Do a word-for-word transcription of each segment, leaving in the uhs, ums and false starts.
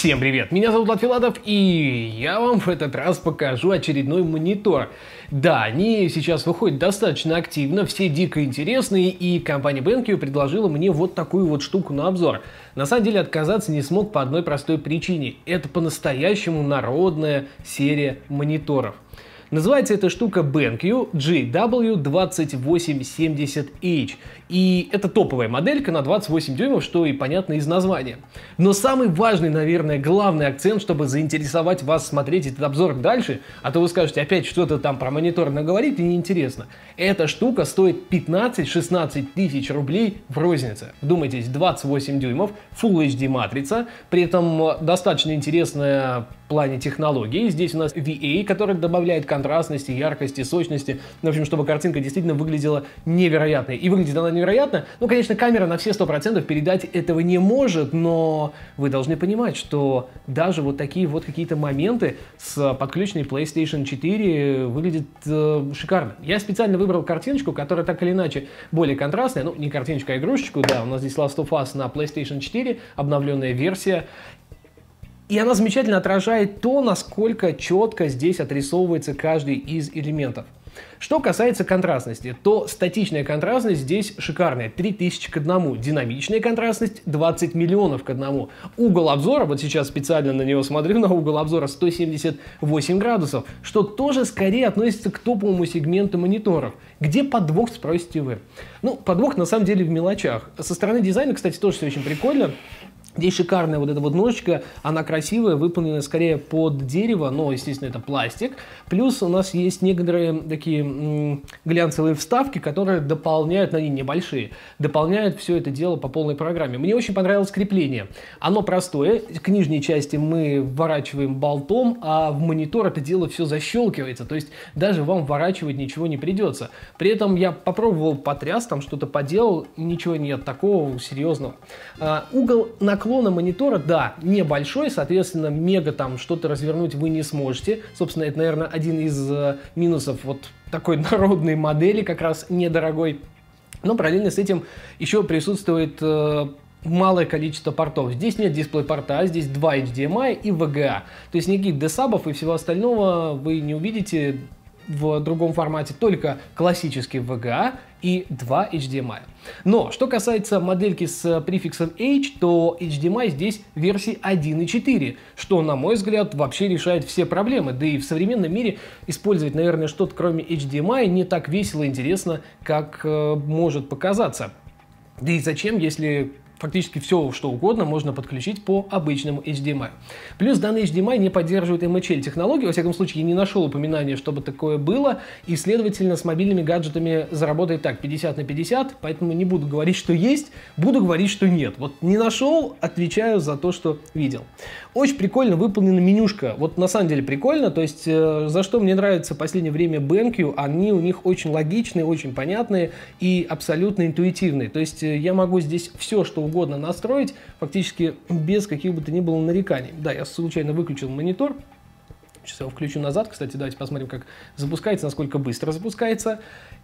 Всем привет! Меня зовут Влад Филатов, и я вам в этот раз покажу очередной монитор. Да, они сейчас выходят достаточно активно, все дико интересные, и компания BenQ предложила мне вот такую вот штуку на обзор. На самом деле отказаться не смог по одной простой причине. Это по-настоящему народная серия мониторов. Называется эта штука BenQ джи дабл ю двадцать восемь семьдесят эйч. И это топовая моделька на двадцать восемь дюймов, что и понятно из названия. Но самый важный, наверное, главный акцент, чтобы заинтересовать вас смотреть этот обзор дальше, а то вы скажете, опять что-то там про монитор наговорить и неинтересно. Эта штука стоит пятнадцать-шестнадцать тысяч рублей в рознице. Вдумайтесь, двадцать восемь дюймов, Full эйч ди матрица, при этом достаточно интересная в плане технологий. Здесь у нас ви эй, который добавляет контрастности, яркости, сочности. В общем, чтобы картинка действительно выглядела невероятной. И выглядит она невероятно. Ну, конечно, камера на все сто процентов передать этого не может, но вы должны понимать, что даже вот такие вот какие-то моменты с подключенной PlayStation четыре выглядят э, шикарно. Я специально выбрал картиночку, которая так или иначе более контрастная. Ну, не картиночка, а игрушечку. Да, у нас здесь Last of Us на PlayStation четыре, обновленная версия. И она замечательно отражает то, насколько четко здесь отрисовывается каждый из элементов. Что касается контрастности, то статичная контрастность здесь шикарная, три тысячи к одному, динамичная контрастность двадцать миллионов к одному. Угол обзора, вот сейчас специально на него смотрю, на угол обзора сто семьдесят восемь градусов, что тоже скорее относится к топовому сегменту мониторов. Где подвох, спросите вы? Ну, подвох на самом деле в мелочах. Со стороны дизайна, кстати, тоже все очень прикольно. Здесь шикарная вот эта вот ножичка, она красивая, выполнена скорее под дерево, но, естественно, это пластик. Плюс у нас есть некоторые такие м, глянцевые вставки, которые дополняют, они небольшие, дополняют все это дело по полной программе. Мне очень понравилось крепление. Оно простое, к нижней части мы вворачиваем болтом, а в монитор это дело все защелкивается, то есть даже вам вворачивать ничего не придется. При этом я попробовал потряс, там что-то поделал, ничего нет такого серьезного. А, угол наклона Наклона монитора, да, небольшой, соответственно, мега там что-то развернуть вы не сможете. Собственно, это, наверное, один из э, минусов вот такой народной модели, как раз недорогой. Но параллельно с этим еще присутствует э, малое количество портов. Здесь нет дисплей-порта, здесь два эйч ди эм ай и ви джи эй. То есть никаких десабов и всего остального вы не увидите в другом формате, только классический ви джи эй и два эйч ди эм ай. Но, что касается модельки с префиксом H, то эйч ди эм ай здесь версии один и четыре, что, на мой взгляд, вообще решает все проблемы. Да и в современном мире использовать, наверное, что-то кроме эйч ди эм ай не так весело и интересно, как э, может показаться. Да и зачем, если фактически все, что угодно, можно подключить по обычному эйч ди эм ай. Плюс данный эйч ди эм ай не поддерживает эм эйч эл технологии, во всяком случае, я не нашел упоминания, чтобы такое было, и, следовательно, с мобильными гаджетами заработает так, пятьдесят на пятьдесят, поэтому не буду говорить, что есть, буду говорить, что нет. Вот не нашел, отвечаю за то, что видел. Очень прикольно выполнена менюшка, вот на самом деле прикольно, то есть, э, за что мне нравится в последнее время BenQ, они у них очень логичные, очень понятные и абсолютно интуитивные, то есть, э, я могу здесь все, что угодно настроить, фактически без каких бы то ни было нареканий. Да, я случайно выключил монитор. Сейчас я его включу назад. Кстати, давайте посмотрим, как запускается, насколько быстро запускается.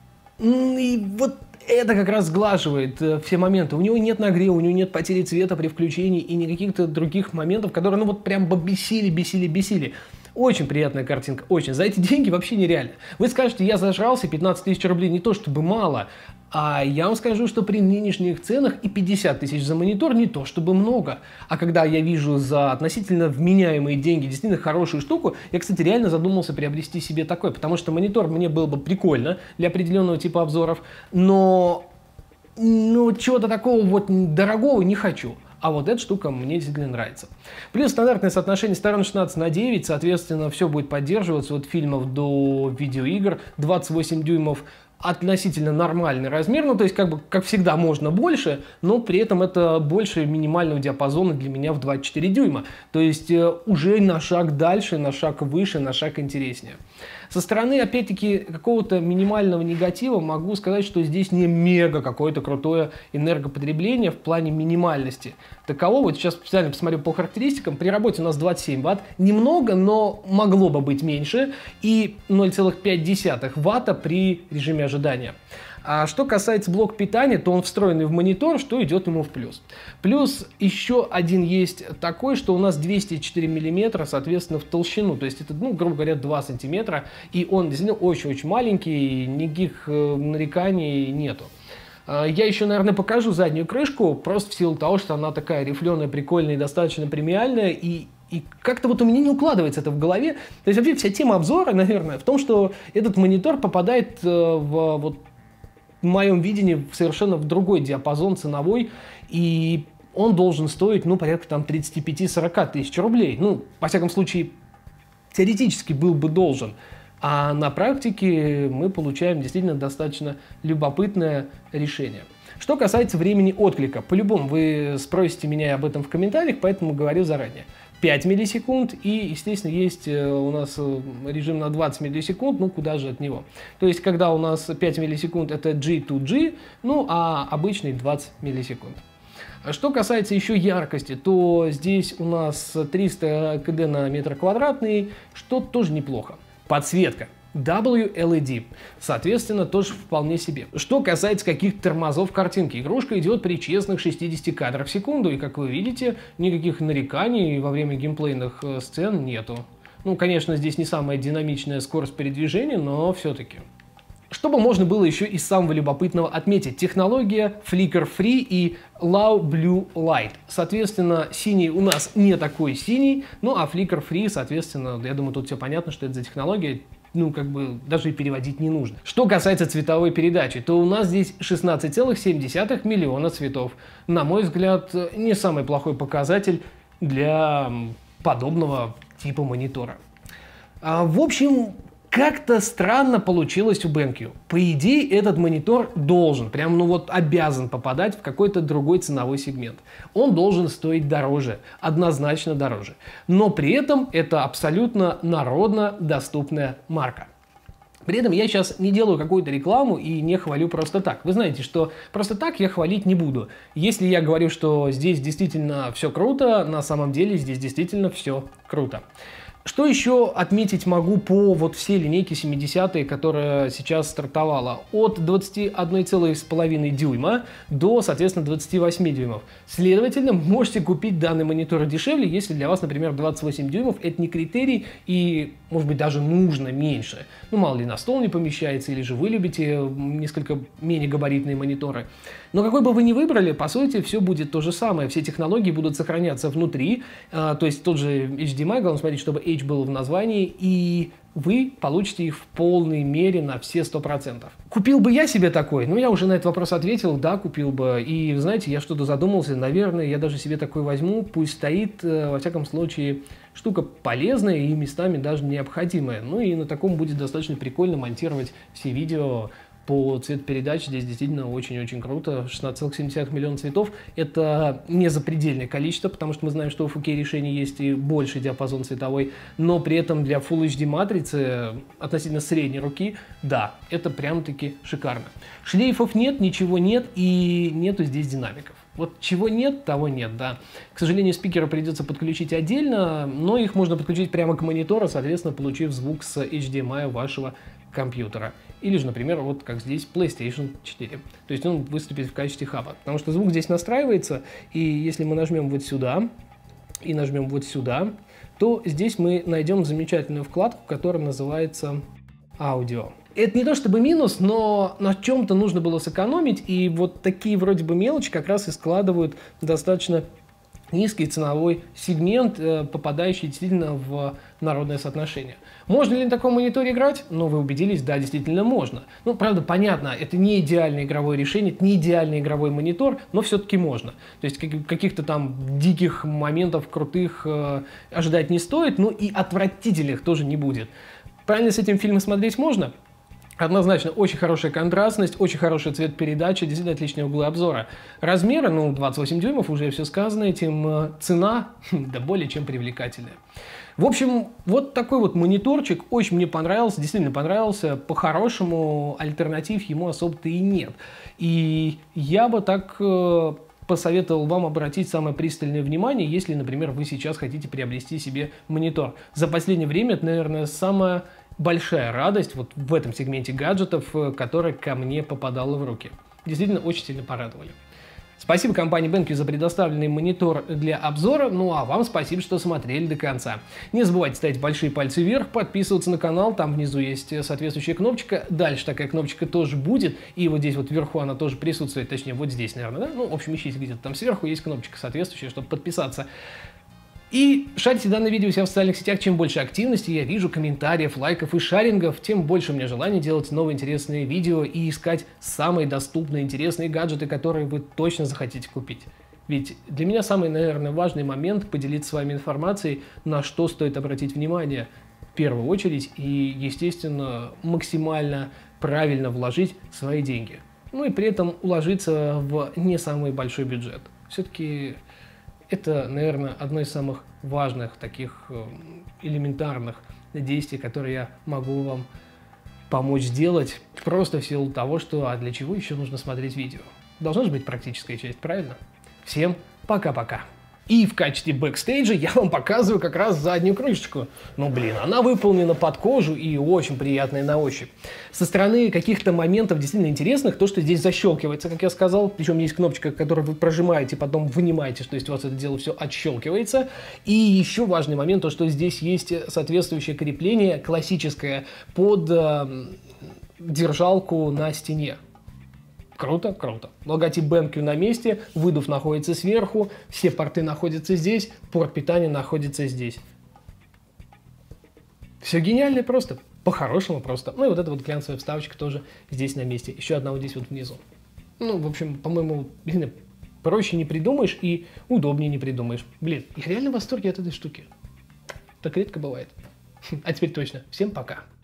И вот это как раз сглаживает э, все моменты. У него нет нагрева, у него нет потери цвета при включении и никаких-то других моментов, которые, ну вот прям бесили, бесили, бесили. Очень приятная картинка, очень. За эти деньги вообще нереально. Вы скажете, я зажрался, пятнадцать тысяч рублей не то чтобы мало, а я вам скажу, что при нынешних ценах и пятьдесят тысяч за монитор не то чтобы много. А когда я вижу за относительно вменяемые деньги действительно хорошую штуку, я, кстати, реально задумался приобрести себе такой, потому что монитор мне было бы прикольно для определенного типа обзоров, но ну, чего-то такого вот дорогого не хочу. А вот эта штука мне действительно нравится. Плюс стандартное соотношение сторон шестнадцать на девять, соответственно, все будет поддерживаться от фильмов до видеоигр. двадцать восемь дюймов относительно нормальный размер, ну то есть как бы как всегда можно больше, но при этом это больше минимального диапазона для меня в двадцать четыре дюйма. То есть э, уже на шаг дальше, на шаг выше, на шаг интереснее. Со стороны, опять-таки, какого-то минимального негатива могу сказать, что здесь не мега какое-то крутое энергопотребление в плане минимальности. Таково, вот сейчас специально посмотрю по характеристикам, при работе у нас двадцать семь ватт, немного, но могло бы быть меньше, и ноль целых пять десятых ватта при режиме ожидания. А что касается блока питания, то он встроенный в монитор, что идет ему в плюс. Плюс еще один есть такой, что у нас двести четыре миллиметра, соответственно, в толщину. То есть это, ну, грубо говоря, два сантиметра. И он действительно очень-очень маленький, никаких э, нареканий нету. Я еще, наверное, покажу заднюю крышку, просто в силу того, что она такая рифленая, прикольная и достаточно премиальная, и, и как-то вот у меня не укладывается это в голове. То есть вообще вся тема обзора, наверное, в том, что этот монитор попадает в, вот, в моем видении совершенно в другой диапазон ценовой, и он должен стоить, ну, порядка там тридцати пяти — сорока тысяч рублей. Ну, во всяком случае, теоретически был бы должен. А на практике мы получаем действительно достаточно любопытное решение. Что касается времени отклика, по-любому вы спросите меня об этом в комментариях, поэтому говорю заранее. пять миллисекунд, и, естественно, есть у нас режим на двадцать миллисекунд, ну куда же от него. То есть, когда у нас пять миллисекунд, это джи ту джи, ну а обычный двадцать миллисекунд. Что касается еще яркости, то здесь у нас триста кэдэ на метр квадратный, что тоже неплохо. Подсветка дабл ю эл и ди, соответственно, тоже вполне себе. Что касается каких-то тормозов картинки, игрушка идет при честных шестидесяти кадрах в секунду, и, как вы видите, никаких нареканий во время геймплейных сцен нету. Ну, конечно, здесь не самая динамичная скорость передвижения, но все-таки. Чтобы можно было еще из самого любопытного отметить, технология Flicker Free и Low Blue Light. Соответственно, синий у нас не такой синий, ну а Flicker Free, соответственно, я думаю, тут все понятно, что это за технология, ну как бы даже и переводить не нужно. Что касается цветовой передачи, то у нас здесь шестнадцать целых семь десятых миллиона цветов. На мой взгляд, не самый плохой показатель для подобного типа монитора. А, в общем... Как-то странно получилось у BenQ. По идее, этот монитор должен, прям ну вот обязан попадать в какой-то другой ценовой сегмент. Он должен стоить дороже, однозначно дороже. Но при этом это абсолютно народно доступная марка. При этом я сейчас не делаю какую-то рекламу и не хвалю просто так. Вы знаете, что просто так я хвалить не буду. Если я говорю, что здесь действительно все круто, на самом деле здесь действительно все круто. Что еще отметить могу по вот всей линейке семидесятые, которая сейчас стартовала? От двадцати одной целой пяти дюйма до, соответственно, двадцати восьми дюймов. Следовательно, можете купить данный монитор дешевле, если для вас, например, двадцать восемь дюймов это не критерий и, может быть, даже нужно меньше. Ну, мало ли, на стол не помещается, или же вы любите несколько менее габаритные мониторы. Но какой бы вы ни выбрали, по сути, все будет то же самое. Все технологии будут сохраняться внутри, то есть тот же эйч ди эм ай, главное смотреть, чтобы H был в названии, и вы получите их в полной мере на все сто процентов. Купил бы я себе такой? Ну, я уже на этот вопрос ответил, да, купил бы. И, знаете, я что-то задумался, наверное, я даже себе такой возьму, пусть стоит, во всяком случае, штука полезная и местами даже необходимая. Ну, и на таком будет достаточно прикольно монтировать все видео по цветопередаче. Здесь действительно очень-очень круто. шестнадцать целых семь десятых миллиона цветов. Это не запредельное количество, потому что мы знаем, что у фор кей решений есть и больший диапазон цветовой, но при этом для Full эйч ди матрицы относительно средней руки, да, это прям-таки шикарно. Шлейфов нет, ничего нет и нету здесь динамиков. Вот чего нет, того нет, да. К сожалению, спикеры придется подключить отдельно, но их можно подключить прямо к монитору, соответственно, получив звук с эйч ди эм ай вашего компьютера. Или же, например, вот как здесь PlayStation четыре. То есть он выступит в качестве хаба. Потому что звук здесь настраивается, и если мы нажмем вот сюда и нажмем вот сюда, то здесь мы найдем замечательную вкладку, которая называется «Аудио». Это не то чтобы минус, но на чем-то нужно было сэкономить, и вот такие вроде бы мелочи как раз и складывают достаточно низкий ценовой сегмент, попадающий действительно в народное соотношение. Можно ли на таком мониторе играть? Ну, вы убедились, да, действительно можно. Ну, правда, понятно, это не идеальное игровое решение, это не идеальный игровой монитор, но все-таки можно. То есть каких-то там диких моментов крутых э, ожидать не стоит, ну и отвратительных тоже не будет. Правильно с этим фильмом смотреть можно? Однозначно, очень хорошая контрастность, очень хорошая цветопередача, действительно отличные углы обзора. Размеры, ну, двадцать восемь дюймов, уже все сказано этим, цена, да более чем привлекательная. В общем, вот такой вот мониторчик, очень мне понравился, действительно понравился, по-хорошему альтернатив ему особо-то и нет. И я бы так э, посоветовал вам обратить самое пристальное внимание, если, например, вы сейчас хотите приобрести себе монитор. За последнее время это, наверное, самая большая радость вот в этом сегменте гаджетов, которая ко мне попадала в руки. Действительно, очень сильно порадовали. Спасибо компании BenQ за предоставленный монитор для обзора, ну а вам спасибо, что смотрели до конца. Не забывайте ставить большие пальцы вверх, подписываться на канал, там внизу есть соответствующая кнопочка, дальше такая кнопочка тоже будет, и вот здесь вот вверху она тоже присутствует, точнее вот здесь, наверное, да? Ну, в общем, ищите где-то там сверху, есть кнопочка соответствующая, чтобы подписаться. И шарьте данное видео у себя в социальных сетях. Чем больше активности я вижу, комментариев, лайков и шарингов, тем больше у меня желания делать новые интересные видео и искать самые доступные интересные гаджеты, которые вы точно захотите купить. Ведь для меня самый, наверное, важный момент поделиться с вами информацией, на что стоит обратить внимание в первую очередь и, естественно, максимально правильно вложить свои деньги. Ну и при этом уложиться в не самый большой бюджет. Все-таки это, наверное, одно из самых важных таких элементарных действий, которые я могу вам помочь сделать, просто в силу того, что а для чего еще нужно смотреть видео. Должна же быть практическая часть, правильно? Всем пока-пока. И в качестве бэкстейджа я вам показываю как раз заднюю крышечку. Ну, блин, она выполнена под кожу и очень приятная на ощупь. Со стороны каких-то моментов действительно интересных, то, что здесь защелкивается, как я сказал, причем есть кнопочка, которую вы прожимаете, потом вынимаете, то есть у вас это дело все отщелкивается. И еще важный момент, то, что здесь есть соответствующее крепление классическое под э, держалку на стене. Круто, круто. Логотип BenQ на месте, выдув находится сверху, все порты находятся здесь, порт питания находится здесь. Все гениально просто, по-хорошему просто. Ну и вот эта вот глянцевая вставочка тоже здесь на месте. Еще одна вот здесь вот внизу. Ну, в общем, по-моему, блин, проще не придумаешь и удобнее не придумаешь. Блин, я реально в восторге от этой штуки. Так редко бывает. А теперь точно. Всем пока.